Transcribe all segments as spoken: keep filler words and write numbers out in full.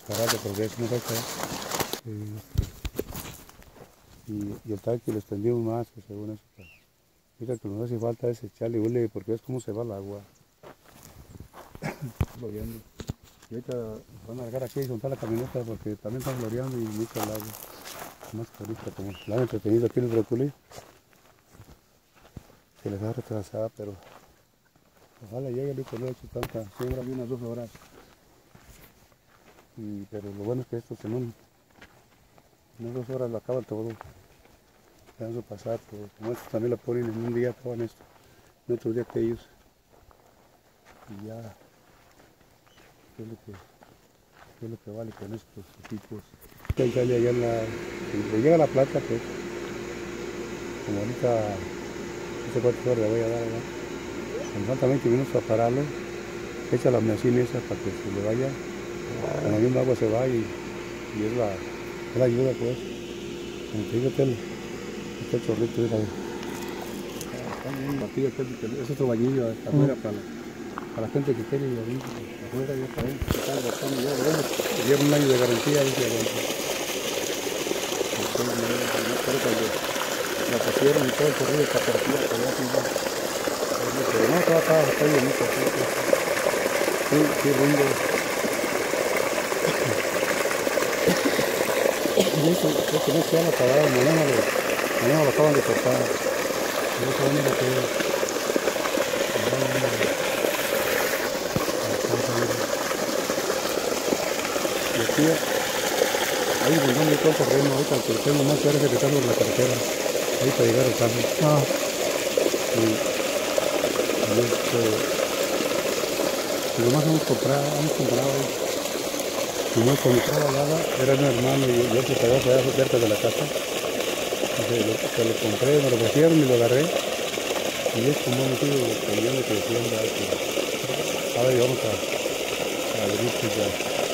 parar de progreso, no falta. Y, y, y el tanque lo extendimos más, que según eso. Mira que nos hace falta es echarle hule, porque ves cómo se va el agua. Floreando. Y ahorita van a largar aquí y soltar la camioneta porque también están floreando y mucho el agua. Más que ahorita, como la han entretenido aquí en el brócoli, se les ha retrasado, pero ojalá llegue ahorita, no he hecho tanta, siembra de unas dos horas. Y, pero lo bueno es que esto en, un, en unas dos horas lo acaban todo. Dejando pasar, todo. Como estos también lo ponen en un día, acaban esto, en otro día que ellos. Y ya, ¿qué es lo que, qué es lo que vale con estos equipos? Ya sale allá en la, si llega la plata, pues, como ahorita, no sé cuántas horas le voy a dar, ¿verdad? Me faltan veinte minutos para pararlo, echa la mecina esa para que se le vaya, con la misma agua se va y, y es, la, es la ayuda, pues. Como te digo, el, este chorrito de la... Es otro bañillo hasta afuera para, para la gente que quiere ir adentro, afuera y hasta adentro, que está gastando ya, veremos. Lleva un año de garantía, dice adentro. La pusieron y todo el corrido para partida, pero ya sí, pero no, todo está, está llenito, sí, sí, rindo. Y esto, esto no se van a acabar, mañana lo, mañana lo acaban de cortar. No saben lo que es. Y aquí, ahí volviendo todo el terreno, ahorita que tengo más que ahora que está por la carretera, ahí para llegar al carro. Ah. Y, y esto, y lo más hemos comprado, hemos comprado, y no con mi trabajaba, era mi hermano y yo que estaba allá cerca de la casa. Se lo, se lo compré, me lo pusieron y lo agarré. Y es como un tío cambiando de creciendo. Ahora vamos a, a abrir ya.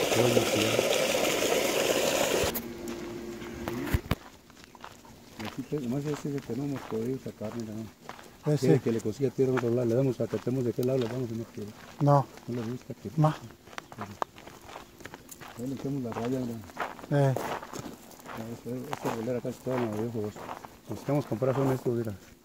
Y aquí además ese que tenemos podido sacar, mira, ¿no? Quiere que le consiga tierra en otro lado, le damos a que estemos de qué lado le damos y no quiere. No. No le gusta que... No. Ahí le echamos la raya, mira. Eh. Esta bolera casi toda la de ojos. Necesitamos comprar son estos, mira.